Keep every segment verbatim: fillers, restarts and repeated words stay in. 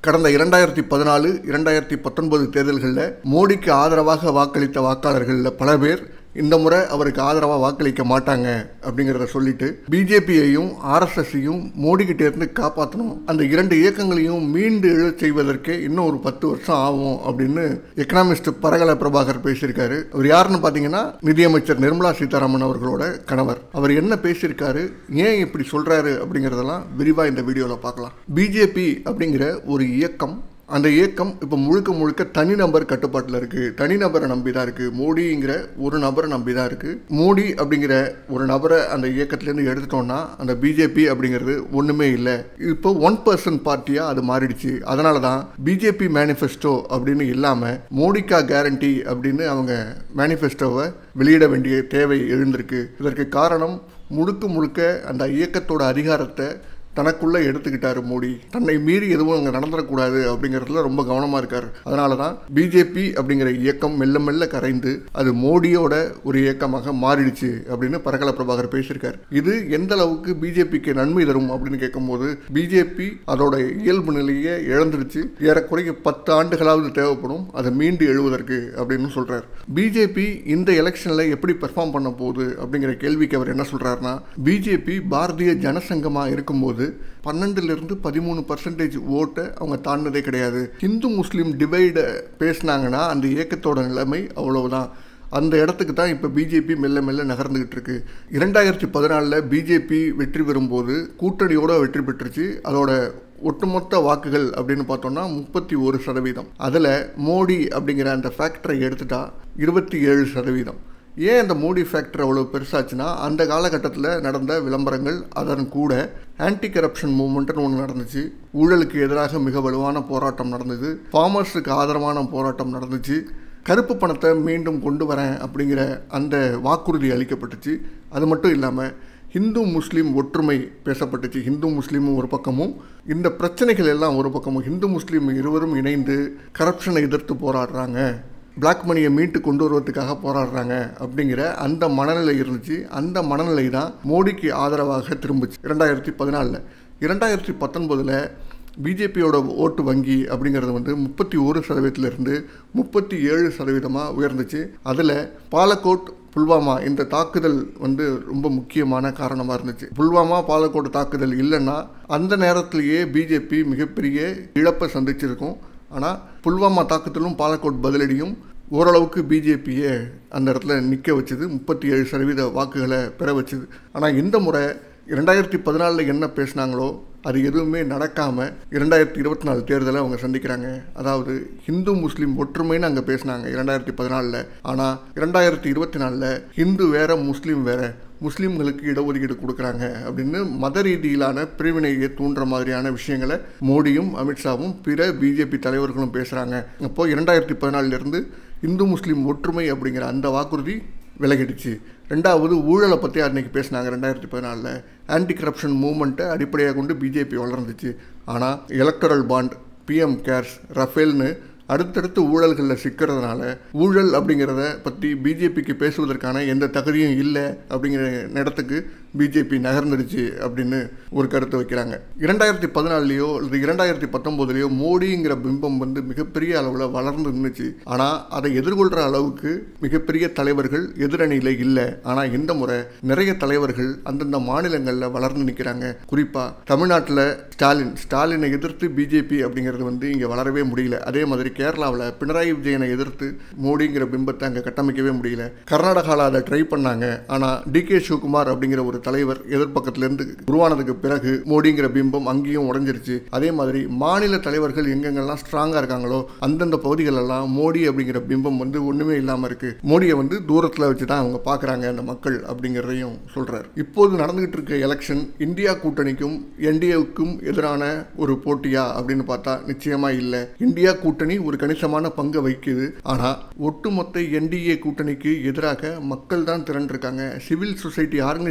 கடந்த இரண்டாயிரத்தி பதினாலு இரண்டாயிரத்தி பத்தொன்பது தேர்தல்களில் மோடிக்கு ஆதரவாக வாக்களித்த வாக்காளர்களில் பல பேர் இந்த முறை அவருக்கு ஆதரவாக வாக்களிக்க மாட்டாங்க அப்படிங்கிறத சொல்லிட்டு பிஜேபியையும் ஆர்எஸ்எஸ்ஸையும் மோடிக்கிட்ட இருந்து காப்பாற்றணும், அந்த இரண்டு இயக்கங்களையும் மீண்டு எழு செய்வதற்கு இன்னும் ஒரு பத்து வருஷம் ஆகும் அப்படின்னு எக்கனாமிஸ்ட் பரகல பிரபாகர் பேசியிருக்காரு. அவர் யாருன்னு பார்த்தீங்கன்னா நிதியமைச்சர் நிர்மலா சீதாராமன் அவர்களோட கணவர். அவர் என்ன பேசியிருக்காரு, ஏன் இப்படி சொல்றாரு அப்படிங்கிறதெல்லாம் விரிவாக இந்த வீடியோவில் பார்க்கலாம். பிஜேபி அப்படிங்கிற ஒரு இயக்கம், அந்த இயக்கம் இப்போ முழுக்க முழுக்க தனிநபர் கட்டுப்பாட்டில் இருக்குது. தனிநபரை நம்பி தான் இருக்குது. மோடிங்கிற ஒரு நபரை நம்பி தான் இருக்குது. மோடி அப்படிங்கிற ஒரு நபரை அந்த இயக்கத்திலேருந்து எடுத்துட்டோம்னா அந்த பிஜேபி அப்படிங்கிறது ஒன்றுமே இல்லை. இப்போ ஒன் பர்சன்ட் பார்ட்டியாக அது மாறிடுச்சு. அதனால தான் பிஜேபி மேனிஃபெஸ்டோ அப்படின்னு இல்லாமல் மோடிக்கா கேரண்டி அப்படின்னு அவங்க மேனிஃபெஸ்டோவை வெளியிட வேண்டிய தேவை எழுந்திருக்கு. இதற்கு காரணம் முழுக்க முழுக்க அந்த இயக்கத்தோட அதிகாரத்தை தனக்குள்ளே எடுத்துக்கிட்டாரு மோடி. தன்னை மீறி எதுவும் அங்கே நடந்துடக்கூடாது அப்படிங்கிறதுல ரொம்ப கவனமாக இருக்கார். அதனால தான் பிஜேபி அப்படிங்கிற இயக்கம் மெல்ல மெல்ல கரைந்து அது மோடியோட ஒரு இயக்கமாக மாறிடுச்சு அப்படின்னு பரகல பிரபாகர் பேசியிருக்காரு. இது எந்த அளவுக்கு பிஜேபிக்கு நன்மை தரும் அப்படின்னு கேட்கும்போது, பிஜேபி அதோட இயல்பு நிலையை இழந்துருச்சு. ஏறக்குறைய பத்து ஆண்டுகளாவது தேவைப்படும் அதை மீண்டு எழுவதற்கு அப்படின்னு சொல்றாரு. பிஜேபி இந்த எலெக்ஷனில் எப்படி பெர்ஃபார்ம் பண்ண போகுது அப்படிங்கிற கேள்விக்கு அவர் என்ன சொல்றாருன்னா, பிஜேபி பாரதிய ஜனசங்கமாக இருக்கும்போது பன்னெண்டுலேருந்து பதிமூணு பர்சன்டேஜ் ஓட்டை அவங்க தாண்டினதே கிடையாது. ஹிந்து முஸ்லீம் டிவைடை பேசினாங்கன்னா அந்த இயக்கத்தோட நிலைமை அவ்வளவுதான். அந்த இடத்துக்கு தான் இப்போ பிஜேபி மெல்ல மெல்ல நகர்ந்துகிட்டு இருக்கு. இரண்டாயிரத்தி பதினாலில் பிஜேபி வெற்றி பெறும்போது கூட்டணியோட வெற்றி பெற்றுச்சு. அதோட ஒட்டுமொத்த வாக்குகள் அப்படின்னு பார்த்தோம்னா முப்பத்தி ஒரு சதவீதம். அதில் மோடி அப்படிங்கிற அந்த ஃபேக்டரை எடுத்துட்டா இருபத்தி ஏழு சதவீதம். ஏன் அந்த மோடி ஃபேக்டர் அவ்வளோ பெருசாச்சுன்னா, அந்த காலகட்டத்தில் நடந்த விளம்பரங்கள், அதன் கூட ஆன்டி கரப்ஷன் மூவ்மெண்ட்னு ஒன்று நடந்துச்சு. ஊழலுக்கு எதிராக மிக வலுவான போராட்டம் நடந்தது. ஃபார்மர்ஸுக்கு ஆதரவான போராட்டம் நடந்துச்சு. கருப்பு பணத்தை மீண்டும் கொண்டு வரேன் அப்படிங்கிற அந்த வாக்குறுதி அளிக்கப்பட்டுச்சு. அது மட்டும் இல்லாமல் ஹிந்து முஸ்லீம் ஒற்றுமை பேசப்பட்டுச்சு. ஹிந்து முஸ்லீமும் ஒரு பக்கமும், இந்த பிரச்சனைகள் எல்லாம் ஒரு பக்கமும். ஹிந்து முஸ்லீம் இருவரும் இணைந்து கரப்ஷனை எதிர்த்து போராடுறாங்க, பிளாக் மணியை மீட்டு கொண்டு வருவதற்காக போராடுறாங்க அப்படிங்கிற அந்த மனநிலை இருந்துச்சு. அந்த மனநிலை தான் மோடிக்கு ஆதரவாக திரும்பிச்சு இரண்டாயிரத்தி பதினாலில். இரண்டாயிரத்தி பத்தொன்பதில் பிஜேபியோட ஓட்டு வங்கி அப்படிங்கிறது வந்து முப்பத்தி ஒரு சதவீதத்திலிருந்து முப்பத்தி ஏழு சதவீதமாக உயர்ந்துச்சு. அதில் பாலக்கோட், புல்வாமா இந்த தாக்குதல் வந்து ரொம்ப முக்கியமான காரணமாக இருந்துச்சு. புல்வாமா பாலக்கோட் தாக்குதல் இல்லைன்னா அந்த நேரத்திலேயே பிஜேபி மிகப்பெரிய இழப்பை சந்திச்சிருக்கும். ஆனால் புல்வாமா தாக்குதலும் பாலக்கோட் பதிலடியும் ஓரளவுக்கு பிஜேபியை அந்த இடத்துல நிற்க வச்சுது, முப்பத்தி ஏழு சதவீத வாக்குகளை பெற வச்சுது. ஆனால் இந்த முறை இரண்டாயிரத்தி பதினாலில் என்ன பேசினாங்களோ அது எதுவுமே நடக்காமல் இரண்டாயிரத்தி இருபத்தி நாலு தேர்தலை அவங்க சந்திக்கிறாங்க. அதாவது ஹிந்து முஸ்லீம் ஒற்றுமைன்னு அங்கே பேசினாங்க இரண்டாயிரத்தி பதினாலில். ஆனால் இரண்டாயிரத்தி இருபத்தி நாலில் ஹிந்து வேற முஸ்லீம் வேற, முஸ்லீம்களுக்கு இடஒதுக்கீடு கொடுக்குறாங்க அப்படின்னு மத ரீதியிலான பிரிவினையை தூண்டுற மாதிரியான விஷயங்களை மோடியும் அமித்ஷாவும் பிற பிஜேபி தலைவர்களும் பேசுகிறாங்க. அப்போது இரண்டாயிரத்தி பதினாலிருந்து இந்து முஸ்லீம் ஒற்றுமை அப்படிங்கிற அந்த வாக்குறுதி விலகிடுச்சு. ரெண்டாவது ஊழலை பற்றி அன்றைக்கி பேசினாங்க. ரெண்டாயிரத்தி பதினாலில் ஆன்டி கரப்ஷன் மூவ்மெண்ட்டை அடிப்படையாக கொண்டு பிஜேபி வளர்ந்துச்சு. ஆனால் எலக்டரல் பாண்ட், பிஎம் கேர்ஸ், ரஃபேல்னு அடுத்தடுத்து ஊழல்களில் சிக்கிறதுனால ஊழல் அப்படிங்கிறத பற்றி பிஜேபிக்கு பேசுவதற்கான எந்த தகுதியும் இல்லை அப்படிங்கிற இடத்துக்கு பிஜேபி நகர்ந்துடுச்சு அப்படின்னு ஒரு கருத்தை வைக்கிறாங்க. இரண்டாயிரத்தி பதினாலுலையோ அல்லது இரண்டாயிரத்தி பத்தொம்போதுலையோ மோடிங்கிற பிம்பம் வந்து மிகப்பெரிய அளவில் வளர்ந்து நின்றுச்சு. ஆனால் அதை எதிர்கொள்கிற அளவுக்கு மிகப்பெரிய தலைவர்கள் எதிரணியில் இல்லை. ஆனால் இந்த முறை நிறைய தலைவர்கள் அந்தந்த மாநிலங்களில் வளர்ந்து நிற்கிறாங்க. குறிப்பாக தமிழ்நாட்டில் ஸ்டாலின் ஸ்டாலினை எதிர்த்து பிஜேபி அப்படிங்கிறது வந்து இங்கே வளரவே முடியல. அதே மாதிரி கேரளாவில் பினராயி விஜயனை எதிர்த்து மோடிங்கிற பிம்பத்தை அங்கே கட்டமைக்கவே முடியல. கர்நாடகாவில் அதை ட்ரை பண்ணாங்க. ஆனால் டி கே சிவகுமார் அப்படிங்கிற ஒரு தலைவர் எதிர்பக்கத்திலிருந்து உருவானதுக்கு பிறகு மோடிங்கிற பிம்பம் அங்கேயும் உடஞ்சிருச்சு. அதே மாதிரி மாநில தலைவர்கள் எங்கெங்கெல்லாம் ஸ்ட்ராங்காக இருக்காங்களோ அந்தந்த பகுதிகளெல்லாம் மோடி அப்படிங்கிற பிம்பம் வந்து ஒன்றுமே இல்லாமல் இருக்கு. மோடியை வந்து தூரத்தில் வச்சு தான் அவங்க பார்க்குறாங்க அந்த மக்கள் அப்படிங்கிறதையும் சொல்கிறார். இப்போது நடந்துகிட்டு இருக்க எலெக்ஷன் இந்தியா கூட்டணிக்கும் என்டிஏவுக்கும் எதிரான ஒரு போட்டியா அப்படின்னு பார்த்தா நிச்சயமாக இல்லை. இந்தியா கூட்டணி ஒரு கணிசமான பங்கை வகிக்குது. ஆனால் ஒட்டுமொத்த என்டிஏ கூட்டணிக்கு எதிராக மக்கள் தான் திரண்டிருக்காங்க. சிவில் சொசைட்டி ஆர்கனைசேஷன்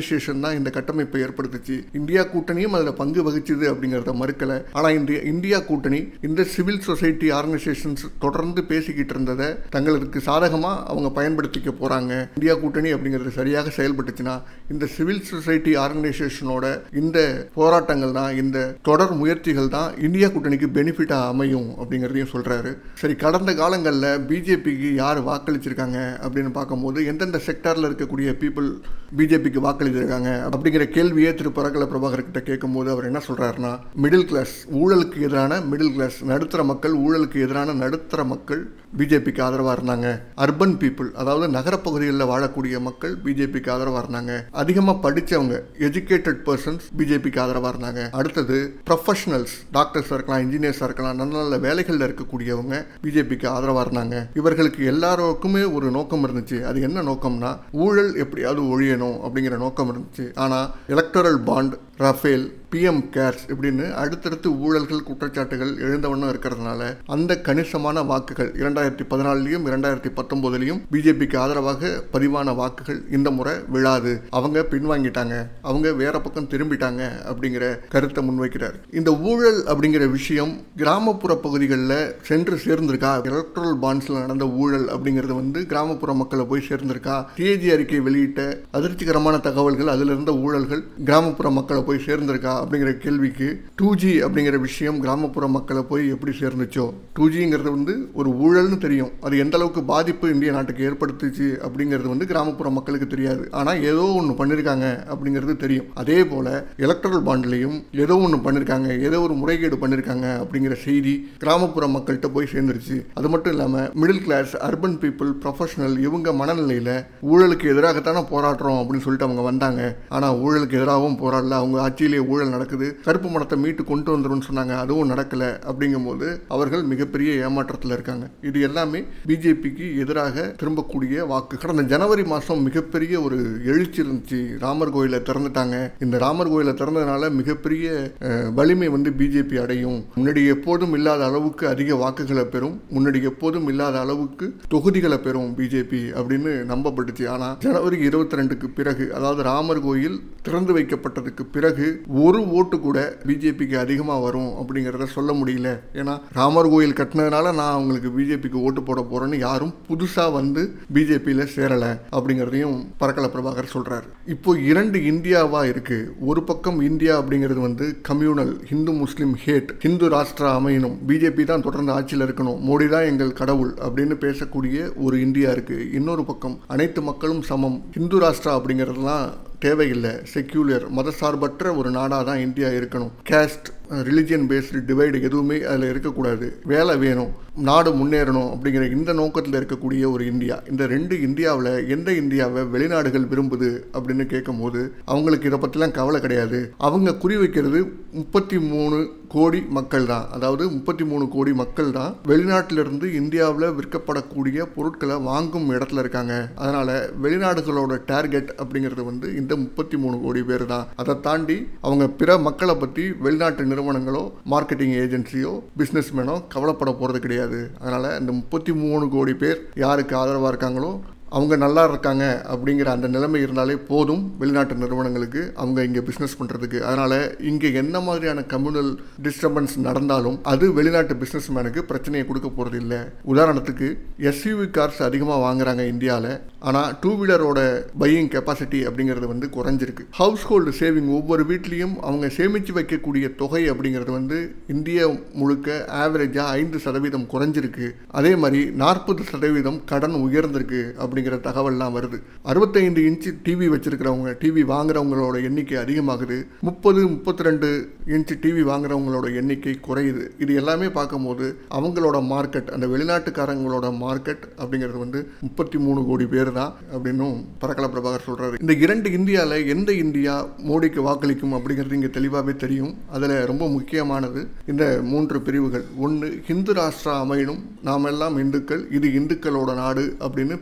ஆர்கனைசேஷன் தான் இந்த கட்டமைப்பை ஏற்படுத்துச்சு. இந்தியா கூட்டணியும் அதில் பங்கு வகிச்சுது அப்படிங்கிறத மறுக்கலை. ஆனால் இந்த இந்தியா கூட்டணி இந்த சிவில் சொசைட்டி ஆர்கனைசேஷன்ஸ் தொடர்ந்து பேசிக்கிட்டு இருந்ததை தங்களுக்கு சாதகமாக அவங்க பயன்படுத்திக்க போகிறாங்க. இந்தியா கூட்டணி அப்படிங்கிறது சரியாக செயல்பட்டுச்சுன்னா இந்த சிவில் சொசைட்டி ஆர்கனைசேஷனோட இந்த போராட்டங்கள் தான், இந்த தொடர் முயற்சிகள் தான் இந்தியா கூட்டணிக்கு பெனிஃபிட்டாக அமையும் அப்படிங்கிறதையும் சொல்கிறாரு. சரி, கடந்த காலங்களில் பிஜேபிக்கு யார் வாக்களிச்சிருக்காங்க அப்படின்னு பார்க்கும்போது எந்தெந்த செக்டாரில் இருக்கக்கூடிய பீப்புள் பிஜேபிக்கு வாக்களிச்சிருக்காங்க அப்படிங்கிற கேள்வியே திரு பரக்கல பிரபாகர் கிட்ட கேட்கும்போது அவர் என்ன சொல்கிறாருன்னா, மிடில் கிளாஸ், ஊழலுக்கு எதிரான மிடில் கிளாஸ், நடுத்தர மக்கள், ஊழலுக்கு எதிரான நடுத்தர மக்கள் பிஜேபிக்கு ஆதரவாக இருந்தாங்க. அர்பன் பீப்புள், அதாவது நகரப்பகுதிகளில் வாழக்கூடிய மக்கள் பிஜேபிக்கு ஆதரவாக இருந்தாங்க. அதிகமாக படித்தவங்க, எஜுகேட்டட் பர்சன்ஸ் பிஜேபிக்கு ஆதரவாக இருந்தாங்க. அடுத்தது ப்ரொஃபஷனல்ஸ், டாக்டர்ஸாக இருக்கலாம், இன்ஜினியர்ஸாக இருக்கலாம், நல்ல நல்ல வேலைகளில் இருக்கக்கூடியவங்க பிஜேபிக்கு ஆதரவாக இருந்தாங்க. இவர்களுக்கு எல்லாருக்குமே ஒரு நோக்கம் இருந்துச்சு. அது என்ன நோக்கம்னா, ஊழல் எப்படியாவது ஒழியணும் அப்படிங்கிற நோக்கம் இருந்துச்சு. ஆனால் electoral bond, Rafale, PM CARES இப்படின்னு அடுத்தடுத்து ஊழல்கள், குற்றச்சாட்டுகள் எழுந்தவண்ணம் இருக்கிறதுனால அந்த கணிசமான வாக்குகள் இரண்டாயிரத்தி பதினாலுலையும் இரண்டாயிரத்தி பத்தொன்பதுலையும் பிஜேபிக்கு ஆதரவாக பதிவான வாக்குகள் இந்த முறை விழாது, அவங்க பின்வாங்கிட்டாங்க, அவங்க வேற பக்கம் திரும்பிட்டாங்க அப்படிங்கிற கருத்தை முன்வைக்கிறார். இந்த ஊழல் அப்படிங்கிற விஷயம் கிராமப்புற பகுதிகளில் சென்று சேர்ந்திருக்கா? எலக்ட்ரல் பாண்ட்ஸ்ல நடந்த ஊழல் அப்படிங்கிறது வந்து கிராமப்புற மக்களை போய் சேர்ந்திருக்கா? டிஏஜி அறிக்கை வெளியிட்ட அதிர்ச்சிகரமான தகவல்கள், அதில் இருந்த ஊழல்கள் கிராமப்புற மக்களை போய் சேர்ந்திருக்கா அப்படிங்கிற கேள்விக்கு டூ ஜி அப்படிங்கிற விஷயம் கிராமப்புற மக்களை போய் எப்படி சேர்ந்துச்சோ, டூ ஜிங்கிறது வந்து ஒரு ஊழல்னு தெரியும், அது எந்த அளவுக்கு பாதிப்பு இந்திய நாட்டுக்கு ஏற்படுத்துச்சு அப்படிங்கிறது வந்து கிராமப்புற மக்களுக்கு தெரியாது. ஆனால் ஏதோ ஒன்று பண்ணியிருக்காங்க அப்படிங்கிறது தெரியும். அதே போல எலக்ட்ரல் பாண்ட்லையும் ஏதோ ஒன்று பண்ணியிருக்காங்க, ஏதோ ஒரு முறைகேடு பண்ணியிருக்காங்க அப்படிங்கிற செய்தி கிராமப்புற மக்கள்கிட்ட போய் சேர்ந்துருச்சு. அது மட்டும் இல்லாமல் middle class, urban people, professional இவங்க மனநிலையில் ஊழலுக்கு எதிராகத்தானே போராடுறோம் அப்படின்னு சொல்லிட்டு அவங்க வந்தாங்க. ஆனால் ஊழலுக்கு எதிராகவும் போராடல, அவங்க ஆட்சியிலேயே ஊழல் நடக்குது, கருப்பு பணத்தை மீட்டு கொண்டு வந்துடும் சொன்னாங்க, அதுவும் நடக்கல. அப்படிங்கும் போது அவர்கள் மிகப்பெரிய ஏமாற்றத்தில் இருக்காங்க. இது எல்லாமே பிஜேபிக்கு எதிராக திரும்பக்கூடிய வாக்கு. கடந்த ஜனவரி மாதம் மிகப்பெரிய ஒரு எழுச்சி இருந்துச்சு. ராமர் கோயிலை திறந்துட்டாங்க. இந்த ராமர் கோயிலை திறந்ததுனால மிகப்பெரிய வலிமை வந்து பிஜேபி அடையும், முன்னாடி எப்போதும் இல்லாத அளவுக்கு அதிக வாக்குகளை பெறும், முன்னாடி எப்போதும் இல்லாத அளவுக்கு தொகுதிகளை பெறும் பிஜேபி அப்படின்னு நம்பப்பட்டுச்சு. ஆனால் ஜனவரி இருபத்தி ரெண்டுக்கு பிறகு, அதாவது ராமர் கோயில் திறந்து வைக்கப்பட்டதுக்கு பிறகு ஒரு ஓட்டு கூட பிஜேபிக்கு அதிகமாக வரும் அப்படிங்கிறத சொல்ல முடியல. ஏன்னா ராமர் கோயில் கட்டினதுனால நான் அவங்களுக்கு பிஜேபிக்கு ஓட்டு போட போறேன்னு யாரும் புதுசாக வந்து பிஜேபியில் சேரலை அப்படிங்கிறதையும் பரக்கல பிரபாகர் சொல்றாரு. இப்போ இரண்டு இந்தியாவா இருக்கு. ஒரு பக்கம் இந்தியா அப்படிங்கிறது வந்து கம்யூனல், ஹிந்து முஸ்லீம் ஹேட், ஹிந்து ராஷ்டிரா அமையணும், பிஜேபி தான் தொடர்ந்து ஆட்சியில் இருக்கணும், மோடி தான் எங்கள் கடவுள் அப்படின்னு பேசக்கூடிய ஒரு இந்தியா இருக்கு. இன்னொரு பக்கம் அனைத்து மக்களும் சமம், ஹிந்து ராஷ்டிரா அப்படிங்கிறதுலாம் தேவையில்லை, செக்யூலர் மதசார்பற்ற ஒரு நாடாக தான் இந்தியா இருக்கணும், கேஸ்ட் ரிலிஜியன் பேஸ்டு டிவைடு எதுவுமே அதில் இருக்கக்கூடாது, வேலை வேணும், நாடு முன்னேறணும் அப்படிங்கிற இந்த நோக்கத்தில் இருக்கக்கூடிய ஒரு இந்தியா. இந்த ரெண்டு இந்தியாவில் எந்த இந்தியாவை வெளிநாடுகள் விரும்புது அப்படின்னு கேட்கும் போது அவங்களுக்கு இதை பற்றிலாம் கவலை கிடையாது. அவங்க குறிவைக்கிறது முப்பத்தி மூணு கோடி மக்கள் தான். அதாவது முப்பத்தி மூணு கோடி மக்கள் தான் வெளிநாட்டிலிருந்து இந்தியாவில் விற்கப்படக்கூடிய பொருட்களை வாங்கும் இடத்துல இருக்காங்க. அதனால வெளிநாடுகளோட டார்கெட் அப்படிங்கிறது வந்து இந்த முப்பத்தி மூணு கோடி பேர் தான். அதை தாண்டி அவங்க பிற மக்களை பற்றி வெளிநாட்டு நிறுவனங்களோ மார்க்கெட்டிங் ஏஜென்சியோ பிஸ்னஸ்மேனோ கவலைப்பட போகிறது கிடையாது. அதனால இந்த முப்பத்தி மூணு கோடி பேர் யாருக்கு ஆதரவாக இருக்காங்களோ அவங்க நல்லா இருக்காங்க அப்படிங்கிற அந்த நிலைமை இருந்தாலே போதும் வெளிநாட்டு நிறுவனங்களுக்கு அவங்க இங்கே பிஸ்னஸ் பண்ணுறதுக்கு. அதனால் இங்கே என்ன மாதிரியான கம்யூனல் டிஸ்டர்பன்ஸ் நடந்தாலும் அது வெளிநாட்டு பிஸ்னஸ் மேனுக்கு பிரச்சனையை கொடுக்க போகிறது இல்லை. உதாரணத்துக்கு எஸ்யூவி கார்ஸ் அதிகமாக வாங்குறாங்க இந்தியாவில், ஆனால் டூ வீலரோட பையிங் கெப்பாசிட்டி அப்படிங்கிறது வந்து குறைஞ்சிருக்கு. ஹவுஸ் ஹோல்டு சேவிங், ஒவ்வொரு வீட்லேயும் அவங்க சேமித்து வைக்கக்கூடிய தொகை அப்படிங்கிறது வந்து இந்தியா முழுக்க ஆவரேஜாக ஐந்து சதவீதம் குறைஞ்சிருக்கு. அதே மாதிரி நாற்பது சதவீதம் கடன் உயர்ந்திருக்கு அப்படி தகவல்லாம் வருது. அறுபத்தைந்து இன்ச்சு டிவி வச்சிருக்கிறவங்க, டிவி வாங்குறவங்களோட எண்ணிக்கை அதிகமாகுது, முப்பது முப்பத்தி ரெண்டு இன்ச்சு டிவி வாங்குறவங்களோட எண்ணிக்கை குறையுது. இது எல்லாமே பார்க்கும்போது அவங்களோட மார்க்கெட், அந்த வெளிநாட்டுக்காரங்களோட மார்க்கெட் அப்படிங்கிறது வந்து முப்பத்தி மூணு கோடி பேர் தான் அப்படின்னும் பரக்கல பிரபாகர் சொல்றாரு. இந்த இரண்டு இந்தியாவில் எந்த இந்தியா மோடிக்கு வாக்களிக்கும் அப்படிங்கிறது இங்கே தெளிவாகவே தெரியும். அதில் ரொம்ப முக்கியமானது இந்த மூன்று பிரிவுகள். ஒன்று, ஹிந்து ராஷ்டிரா அமையணும், நாம் எல்லாம் இந்துக்கள், இது இந்துக்களோட நாடு அப்படின்னு பெரும்பான்மை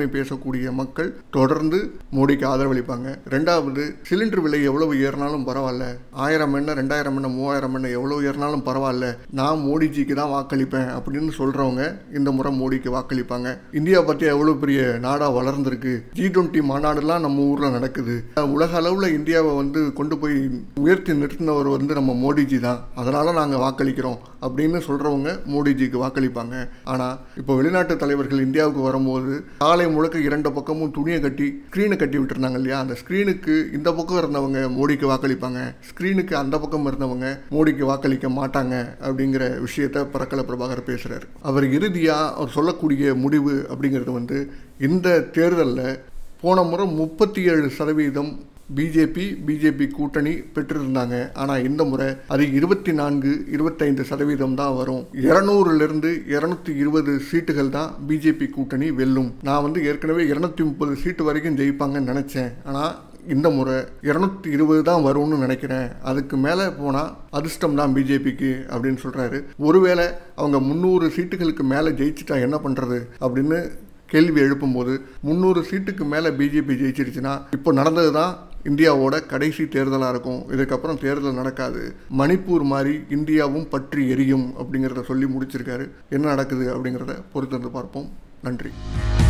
பெரும்பான்மை பேசக்கூடிய மக்கள் தொடர்ந்து மோடிக்கு ஆதரவளிப்பாங்க. ரெண்டாவது, சிலிண்டர் விலை எவ்வளவு ஏறினாலும் பரவாயில்ல, ஆயிரம் என்ன ரெண்டாயிரம் என்ன மூவாயிரம் என்ன எவ்வளவு ஏறினாலும் பரவாயில்ல, நான் மோடிஜிக்கு தான் வாக்களிப்பேன் அப்படின்னு சொல்றவங்க இந்த முறை மோடிக்கு வாக்களிப்பாங்க. இந்தியா பத்தி எவ்வளவு பெரிய நாடா வளர்ந்திருக்கு, ஜி டுவெண்ட்டி மாநாடுலாம் நம்ம ஊர்ல நடக்குது, உலக அளவுல இந்தியாவை வந்து கொண்டு போய் உயர்த்தி நிறுத்தினவர் வந்து நம்ம மோடிஜி தான், அதனால நாங்க வாக்களிக்கிறோம் அப்படின்னு சொல்றவங்க மோடிஜிக்கு வாக்களிப்பாங்க. ஆனா இப்போ வெளிநாட்டு தலைவர்கள் இந்தியாவுக்கு வரும்போது காலை முழுக்க இரண்டு பக்கமும் துணியை கட்டி ஸ்கிரீனை கட்டி விட்டுருந்தாங்க இல்லையா, அந்த ஸ்கிரீனுக்கு இந்த பக்கம் இருந்தவங்க மோடிக்கு வாக்களிப்பாங்க, ஸ்கிரீனுக்கு அந்த பக்கம் இருந்தவங்க மோடிக்கு வாக்களிக்க மாட்டாங்க அப்படிங்கிற விஷயத்த பரக்கல பிரபாகர் பேசுறாரு. அவர் இறுதியா அவர் சொல்லக்கூடிய முடிவு அப்படிங்கிறது வந்து இந்த தேர்தலில் போன முறை முப்பத்தி ஏழு சதவீதம் பிஜேபி பிஜேபி கூட்டணி பெற்றிருந்தாங்க. ஆனால் இந்த முறை அது இருபத்தி நான்கு இருபத்தைந்து சதவீதம் தான் வரும். இருநூறுலேருந்து இருநூத்தி இருபது சீட்டுகள் தான் பிஜேபி கூட்டணி வெல்லும். நான் வந்து ஏற்கனவே இருநூத்தி முப்பது சீட்டு வரைக்கும் ஜெயிப்பாங்கன்னு நினச்சேன். ஆனால் இந்த முறை இருநூத்தி இருபது தான் வரும்னு நினைக்கிறேன், அதுக்கு மேலே போனால் அதிர்ஷ்டம் தான் பிஜேபிக்கு அப்படின்னு சொல்கிறாரு. ஒருவேளை அவங்க முந்நூறு சீட்டுகளுக்கு மேலே ஜெயிச்சுட்டா என்ன பண்ணுறது அப்படின்னு கேள்வி எழுப்பும்போது, முந்நூறு சீட்டுக்கு மேலே பிஜேபி ஜெயிச்சிருச்சுன்னா இப்போ நடந்தது தான் இந்தியாவோட கடைசி தேர்தலாக இருக்கும், இதுக்கப்புறம் தேர்தல் நடக்காது, மணிப்பூர் மாதிரி இந்தியாவும் பற்றி எரியும் அப்படிங்கிறத சொல்லி முடிச்சிருக்காரு. என்ன நடக்குது அப்படிங்கிறத பொறுத்திருந்து பார்ப்போம். நன்றி.